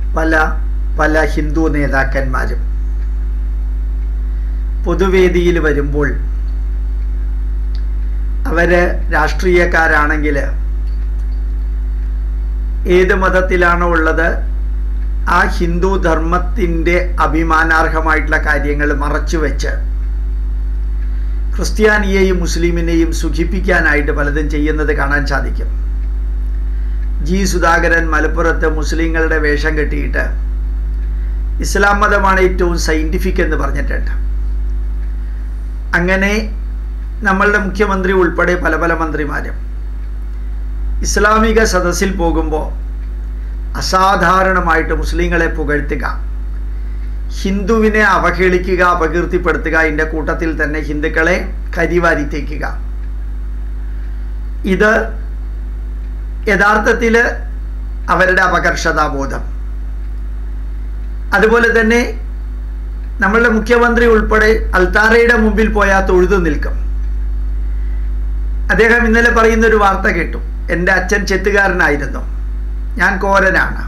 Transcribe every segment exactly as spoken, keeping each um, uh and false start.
പല പല ഹിന്ദു നേതാക്കന്മാരും പൊതുവേദിയിൽ വരുമ്പോൾ അവര് രാഷ്ട്രീയക്കാരാണെങ്കിൽ ഏത് മതത്തിലാണോ ഉള്ളത് ആ ഹിന്ദു ധർമ്മത്തിൻ്റെ അഭിമാനാർഹമായിട്ടുള്ള കാര്യങ്ങൾ മറച്ചു വെച്ച് ക്രിസ്ത്യാനിയെയും മുസ്ലിമിനെയും സുഖിപ്പിക്കാനായിട്ട് പലതും ചെയ്യുന്നത് കാണാൻ സാധിക്കും. ജി സുധാകരൻ മലപ്പുറത്ത് മുസ്ലിങ്ങളുടെ വേഷം കെട്ടിയിട്ട് ഇസ്ലാം മതമാണ് ഏറ്റവും സയൻറ്റിഫിക് എന്ന് പറഞ്ഞിട്ടുണ്ട്. അങ്ങനെ നമ്മളുടെ മുഖ്യമന്ത്രി ഉൾപ്പെടെ പല പല മന്ത്രിമാരും ഇസ്ലാമിക സദസ്സിൽ പോകുമ്പോൾ അസാധാരണമായിട്ട് മുസ്ലിങ്ങളെ പുകഴ്ത്തുക, ഹിന്ദുവിനെ അവഹേളിക്കുക, അപകീർത്തിപ്പെടുത്തുക, ഇതിൻ്റെ കൂട്ടത്തിൽ തന്നെ ഹിന്ദുക്കളെ കരിവാരിത്തേക്കുക. ഇത് യഥാർത്ഥത്തിൽ അവരുടെ അപകർഷതാബോധം. അതുപോലെ തന്നെ നമ്മളുടെ മുഖ്യമന്ത്രി ഉൾപ്പെടെ അൾത്താരയുടെ മുമ്പിൽ പോയാൽ തൊഴുതു നിൽക്കും. അദ്ദേഹം ഇന്നലെ പറയുന്നൊരു വാർത്ത കേട്ടു. എൻ്റെ അച്ഛൻ ചെത്തുകാരനായിരുന്നു, ഞാൻ കോരനാണ്.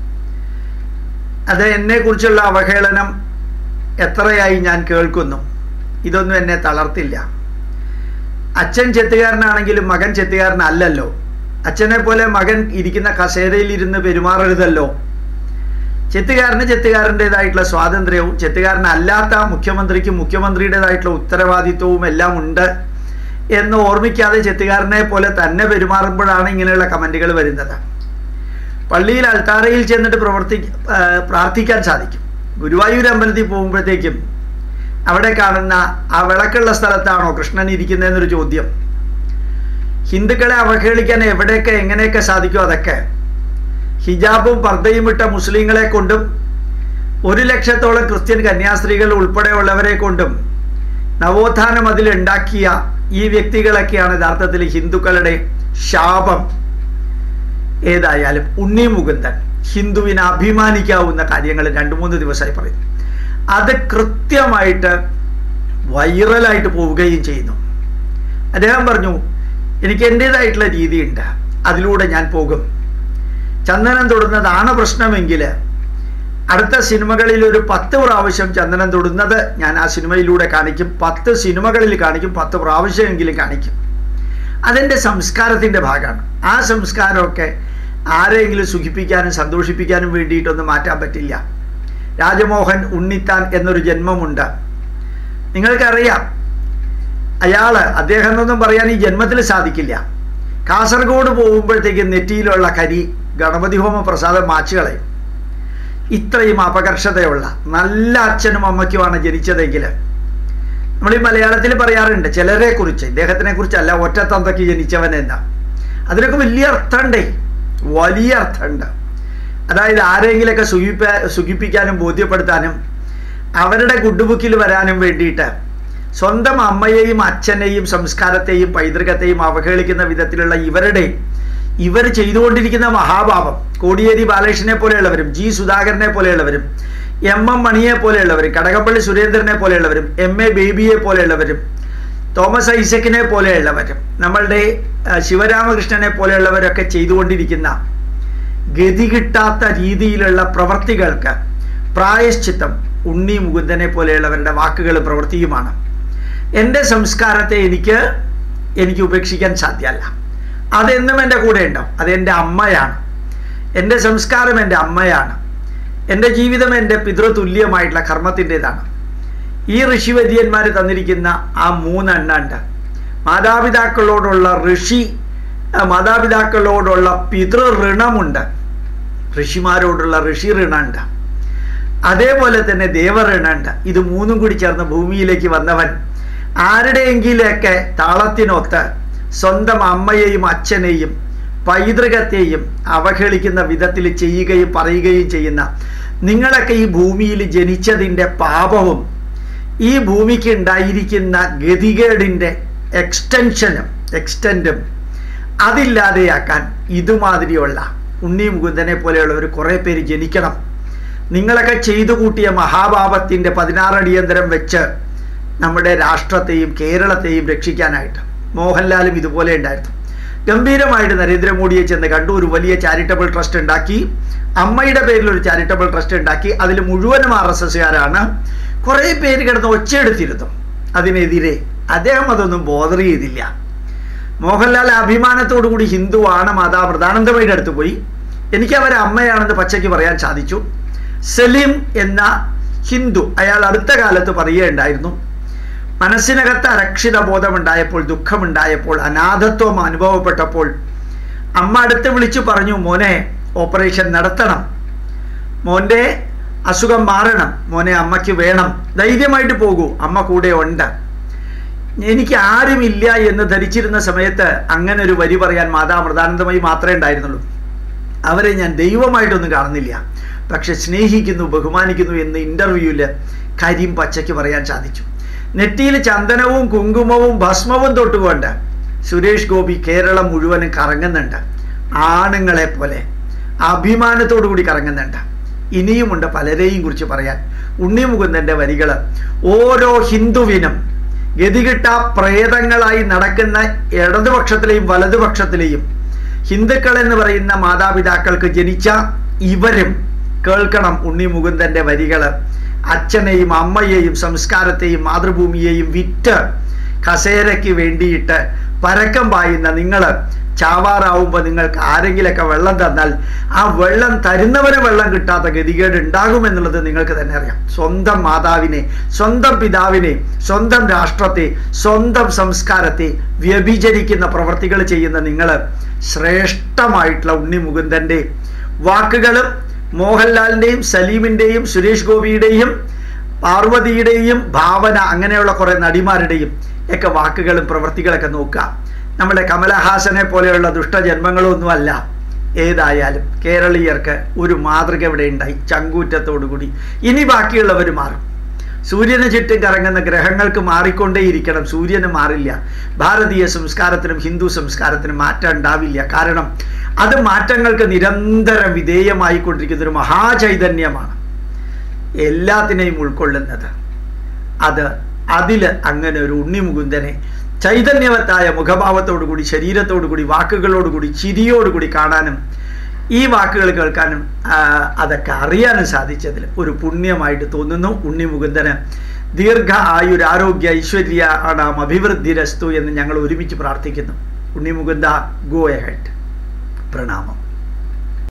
അത് എന്നെക്കുറിച്ചുള്ള അവഹേളനം എത്രയായി ഞാൻ കേൾക്കുന്നു. ഇതൊന്നും എന്നെ തളർത്തില്ല. അച്ഛൻ ചെത്തുകാരനാണെങ്കിലും മകൻ ചെത്തുകാരനല്ലല്ലോ. അച്ഛനെ പോലെ മകൻ ഇരിക്കുന്ന കസേരയിൽ ഇരുന്ന് പെരുമാറരുതല്ലോ. ചെത്തുകാരന് ചെത്തുകാരൻ്റെതായിട്ടുള്ള സ്വാതന്ത്ര്യവും ചെത്തുകാരനല്ലാത്ത മുഖ്യമന്ത്രിക്ക് മുഖ്യമന്ത്രിയുടേതായിട്ടുള്ള ഉത്തരവാദിത്വവും എല്ലാം ഉണ്ട് എന്ന് ഓർമ്മിക്കാതെ ചെത്തുകാരനെ പോലെ തന്നെ പെരുമാറുമ്പോഴാണ് ഇങ്ങനെയുള്ള കമൻറ്റുകൾ വരുന്നത്. പള്ളിയിൽ അൾത്താരയിൽ ചെന്നിട്ട് പ്രവർത്തി പ്രാർത്ഥിക്കാൻ സാധിക്കും. ഗുരുവായൂർ അമ്പലത്തിൽ പോകുമ്പോഴത്തേക്കും അവിടെ കാണുന്ന ആ വിളക്കുള്ള സ്ഥലത്താണോ കൃഷ്ണൻ ഇരിക്കുന്നതെന്നൊരു ചോദ്യം. ഹിന്ദുക്കളെ അവഹേളിക്കാൻ എവിടെയൊക്കെ എങ്ങനെയൊക്കെ സാധിക്കും അതൊക്കെ. ഹിജാബും പർദ്ദയും ഇട്ട മുസ്ലിങ്ങളെ കൊണ്ടും ഒരു ലക്ഷത്തോളം ക്രിസ്ത്യൻ കന്യാസ്ത്രീകൾ ഉൾപ്പെടെയുള്ളവരെ കൊണ്ടും നവോത്ഥാനം അതിലുണ്ടാക്കിയ ഈ വ്യക്തികളൊക്കെയാണ് യഥാർത്ഥത്തിൽ ഹിന്ദുക്കളുടെ ശാപം. ഏതായാലും ഉണ്ണി മുകുന്ദൻ ഹിന്ദുവിനെ അഭിമാനിക്കാവുന്ന കാര്യങ്ങൾ രണ്ട് മൂന്ന് ദിവസമായി പറയുന്നു. അത് കൃത്യമായിട്ട് വൈറലായിട്ട് പോവുകയും ചെയ്യുന്നു. അദ്ദേഹം പറഞ്ഞു, എനിക്ക് എൻ്റേതായിട്ടുള്ള രീതിയുണ്ട്, അതിലൂടെ ഞാൻ പോകും. ചന്ദനം തൊടുന്നതാണ് പ്രശ്നമെങ്കിൽ അടുത്ത സിനിമകളിൽ ഒരു പത്ത് പ്രാവശ്യം ചന്ദനം തൊടുന്നത് ഞാൻ ആ സിനിമയിലൂടെ കാണിക്കും. പത്ത് സിനിമകളിൽ കാണിക്കും, പത്ത് പ്രാവശ്യമെങ്കിലും കാണിക്കും. അതെൻ്റെ സംസ്കാരത്തിൻ്റെ ഭാഗമാണ്. ആ സംസ്കാരമൊക്കെ ആരെങ്കിലും സുഖിപ്പിക്കാനും സന്തോഷിപ്പിക്കാനും വേണ്ടിയിട്ടൊന്നും മാറ്റാൻ പറ്റില്ല. രാജമോഹൻ ഉണ്ണിത്താൻ എന്നൊരു ജന്മമുണ്ട്, നിങ്ങൾക്കറിയാം. അയാൾ അദ്ദേഹം എന്നൊന്നും പറയാൻ ഈ ജന്മത്തിൽ സാധിക്കില്ല. കാസർഗോഡ് പോകുമ്പോഴത്തേക്ക് നെറ്റിയിലുള്ള കരി ഗണപതി ഹോമ പ്രസാദം മാച്ചുകളയും. ഇത്രയും അപകർഷതയുള്ള നല്ല അച്ഛനും അമ്മയ്ക്കുമാണ് ജനിച്ചതെങ്കിൽ നമ്മൾ ഈ മലയാളത്തിൽ പറയാറുണ്ട് ചിലരെ കുറിച്ച്, ഇദ്ദേഹത്തിനെ കുറിച്ചല്ല, ഒറ്റത്തന്തയ്ക്ക് ജനിച്ചവൻ എന്താ. അതിനൊക്കെ വലിയ അർത്ഥമുണ്ടേ, വലിയ അർത്ഥമുണ്ട്. അതായത് ആരെങ്കിലൊക്കെ സുഖിപ്പ സുഖിപ്പിക്കാനും ബോധ്യപ്പെടുത്താനും അവരുടെ ഗുഡ് ബുക്കിൽ വരാനും വേണ്ടിയിട്ട് സ്വന്തം അമ്മയെയും അച്ഛനെയും സംസ്കാരത്തെയും പൈതൃകത്തെയും അവഹേളിക്കുന്ന വിധത്തിലുള്ള ഇവരുടെ ഇവർ ചെയ്തുകൊണ്ടിരിക്കുന്ന മഹാഭാവം, കോടിയേരി ബാലകൃഷ്ണനെ പോലെയുള്ളവരും ജി സുധാകരനെ പോലെയുള്ളവരും എം എം മണിയെ പോലെയുള്ളവരും കടകംപള്ളി സുരേന്ദ്രനെ പോലെയുള്ളവരും എം എ ബേബിയെ പോലെയുള്ളവരും തോമസ് ഐസക്കിനെ പോലെയുള്ളവരും നമ്മളുടെ ശിവരാമകൃഷ്ണനെ പോലെയുള്ളവരൊക്കെ ചെയ്തുകൊണ്ടിരിക്കുന്ന ഗതി കിട്ടാത്ത രീതിയിലുള്ള പ്രവർത്തികൾക്ക് പ്രായശ്ചിത്തം ഉണ്ണി മുകുന്ദനെ പോലെയുള്ളവരുടെ വാക്കുകളും പ്രവൃത്തിയുമാണ്. എൻ്റെ സംസ്കാരത്തെ എനിക്ക് എനിക്ക് ഉപേക്ഷിക്കാൻ സാധ്യമല്ല. അതെന്നും എൻ്റെ കൂടെ ഉണ്ടാവും. അതെൻ്റെ അമ്മയാണ്. എൻ്റെ സംസ്കാരം എൻ്റെ അമ്മയാണ്. എൻ്റെ ജീവിതം എൻ്റെ പിതൃതുല്യമായിട്ടുള്ള കർമ്മത്തിൻ്റെതാണ്. ഈ ഋഷിവര്യന്മാർ തന്നിരിക്കുന്ന ആ മൂന്നെണ്ണുണ്ട്. മാതാപിതാക്കളോടുള്ള ഋഷി മാതാപിതാക്കളോടുള്ള പിതൃ ഋണമുണ്ട്, ഋഷിമാരോടുള്ള ഋഷി ഋണമുണ്ട്, അതേപോലെ തന്നെ ദേവഋണുണ്ട്. ഇത് മൂന്നും കൂടി ചേർന്ന് ഭൂമിയിലേക്ക് വന്നവൻ ആരുടെയെങ്കിലൊക്കെ താളത്തിനൊത്ത് സ്വന്തം അമ്മയെയും അച്ഛനെയും പൈതൃകത്തെയും അവഹേളിക്കുന്ന വിധത്തിൽ ചെയ്യുകയും പറയുകയും ചെയ്യുന്ന നിങ്ങളൊക്കെ ഈ ഭൂമിയിൽ ജനിച്ചതിൻ്റെ പാപവും ഈ ഭൂമിക്ക് ഉണ്ടായിരിക്കുന്ന ഗതികേടിൻ്റെ എക്സ്റ്റൻഷനും എക്സ്റ്റൻറ്റും അതില്ലാതെയാക്കാൻ ഇതുമാതിരിയുള്ള ഉണ്ണി മുകുന്ദനെ പോലെയുള്ളവർ കുറേ പേര് ജനിക്കണം. നിങ്ങളൊക്കെ ചെയ്തു കൂട്ടിയ മഹാപാപത്തിൻ്റെ പതിനാറടിയന്തരം വെച്ച് നമ്മുടെ രാഷ്ട്രത്തെയും കേരളത്തെയും രക്ഷിക്കാനായിട്ട് മോഹൻലാലും ഇതുപോലെ ഉണ്ടായിരുന്നു. ഗംഭീരമായിട്ട് നരേന്ദ്രമോദിയെ ചെന്ന് കണ്ടു. ഒരു വലിയ ചാരിറ്റബിൾ ട്രസ്റ്റ് ഉണ്ടാക്കി, അമ്മയുടെ പേരിൽ ഒരു ചാരിറ്റബിൾ ട്രസ്റ്റ് ഉണ്ടാക്കി. അതിൽ മുഴുവനും ആർ എസ് എസ്സുകാരാണ്. കുറേ പേര് കിടന്ന് ഒച്ചയെടുത്തിരുന്നു അതിനെതിരെ. അദ്ദേഹം അതൊന്നും ബോധർ ചെയ്തില്ല. മോഹൻലാൽ അഭിമാനത്തോടു കൂടി ഹിന്ദുവാണ്, മാതാ പ്രധാനന്ദമയുടെ അടുത്ത് പോയി എനിക്ക് അവരെ അമ്മയാണെന്ന് പച്ചയ്ക്ക് പറയാൻ സാധിച്ചു. സലീം എന്ന ഹിന്ദു, അയാൾ അടുത്ത കാലത്ത് പറയുകയുണ്ടായിരുന്നു, മനസ്സിനകത്ത് അരക്ഷിത ബോധമുണ്ടായപ്പോൾ, ദുഃഖമുണ്ടായപ്പോൾ, അനാഥത്വം അനുഭവപ്പെട്ടപ്പോൾ അമ്മ അടുത്ത് വിളിച്ചു പറഞ്ഞു, മോനെ ഓപ്പറേഷൻ നടത്തണം, മോൻ്റെ അസുഖം മാറണം, മോനെ അമ്മയ്ക്ക് വേണം, ധൈര്യമായിട്ട് പോകൂ, അമ്മ കൂടെ ഉണ്ട്. എനിക്ക് ആരുമില്ല എന്ന് ധരിച്ചിരുന്ന സമയത്ത് അങ്ങനെ ഒരു വരി പറയാൻ മാതാ അമൃതാനന്ദമയി മാത്രമേ ഉണ്ടായിരുന്നുള്ളൂ. അവരെ ഞാൻ ദൈവമായിട്ടൊന്നും കാണുന്നില്ല, പക്ഷെ സ്നേഹിക്കുന്നു, ബഹുമാനിക്കുന്നു എന്ന് ഇൻ്റർവ്യൂവിൽ കരീം പച്ചയ്ക്ക് പറയാൻ സാധിച്ചു. നെറ്റിയിൽ ചന്ദനവും കുങ്കുമവും ഭസ്മവും തൊട്ടുകൊണ്ട് സുരേഷ് ഗോപി കേരളം മുഴുവനും കറങ്ങുന്നുണ്ട്. ആണുങ്ങളെ പോലെ അഭിമാനത്തോടു കൂടി കറങ്ങുന്നുണ്ട്. ഇനിയുമുണ്ട് പലരെയും കുറിച്ച് പറയാൻ. ഉണ്ണിമുകുന്ദൻ്റെ വരികൾ ഓരോ ഹിന്ദുവിനും ഗതികിട്ട പ്രേതങ്ങളായി നടക്കുന്ന ഇടതുപക്ഷത്തിലെയും വലതുപക്ഷത്തിലെയും ഹിന്ദുക്കൾ എന്ന് പറയുന്ന മാതാപിതാക്കൾക്ക് ജനിച്ച ഇവരും കേൾക്കണം ഉണ്ണിമുകുന്ദൻ്റെ വരികൾ. അച്ഛനെയും അമ്മയെയും സംസ്കാരത്തെയും മാതൃഭൂമിയെയും വിറ്റ് കസേരയ്ക്ക് വേണ്ടിയിട്ട് പരക്കം പായുന്ന നിങ്ങൾ ചാവാറാവുമ്പോൾ നിങ്ങൾക്ക് ആരെങ്കിലൊക്കെ വെള്ളം തന്നാൽ ആ വെള്ളം തരുന്നവന് വെള്ളം കിട്ടാത്ത ഗതികേട് ഉണ്ടാകുമെന്നുള്ളത് നിങ്ങൾക്ക് തന്നെ അറിയാം. സ്വന്തം മാതാവിനെ, സ്വന്തം പിതാവിനെ, സ്വന്തം രാഷ്ട്രത്തെ, സ്വന്തം സംസ്കാരത്തെ വ്യഭിചരിക്കുന്ന പ്രവൃത്തികൾ ചെയ്യുന്ന നിങ്ങൾ ശ്രേഷ്ഠമായിട്ടുള്ള ഉണ്ണിമുകുന്ദൻ്റെ വാക്കുകളും മോഹൻലാലിൻ്റെയും സലീമിൻ്റെയും സുരേഷ് ഗോപിയുടെയും പാർവതിയുടെയും ഭാവന, അങ്ങനെയുള്ള കുറേ നടിമാരുടെയും ഒക്കെ വാക്കുകളും പ്രവൃത്തികളൊക്കെ നോക്കുക. നമ്മുടെ കമലഹാസനെ പോലെയുള്ള ദുഷ്ടജന്മങ്ങളൊന്നും അല്ല. ഏതായാലും കേരളീയർക്ക് ഒരു മാതൃക ഇവിടെ ഉണ്ടായി, ചങ്കൂറ്റത്തോടുകൂടി. ഇനി ബാക്കിയുള്ളവർ മാറും. സൂര്യന് ചുറ്റും കറങ്ങുന്ന ഗ്രഹങ്ങൾക്ക് മാറിക്കൊണ്ടേയിരിക്കണം, സൂര്യന് മാറില്ല. ഭാരതീയ സംസ്കാരത്തിനും ഹിന്ദു സംസ്കാരത്തിനും മാറ്റം ഉണ്ടാവില്ല. കാരണം അത് മാറ്റങ്ങൾക്ക് നിരന്തരം വിധേയമായിക്കൊണ്ടിരിക്കുന്ന ഒരു മഹാചൈതന്യമാണ് എല്ലാത്തിനെയും ഉൾക്കൊള്ളുന്നത്. അത് അതിൽ അങ്ങനെ ഒരു ഉണ്ണിമുകുന്ദനെ ചൈതന്യവത്തായ മുഖഭാവത്തോടു കൂടി, ശരീരത്തോടു കൂടി, വാക്കുകളോടുകൂടി, ചിരിയോടുകൂടി കാണാനും ഈ വാക്കുകൾ കേൾക്കാനും അതൊക്കെ അറിയാനും സാധിച്ചതിൽ ഒരു പുണ്യമായിട്ട് തോന്നുന്നു. ഉണ്ണിമുകുന്ദന് ദീർഘ ആയുരാരോഗ്യ ഐശ്വര്യാണാം അഭിവൃദ്ധിരസ്തു എന്ന് ഞങ്ങൾ ഒരുമിച്ച് പ്രാർത്ഥിക്കുന്നു. ഉണ്ണിമുകുന്ദ, ഗോ എഹെഡ്. പ്രണാമം.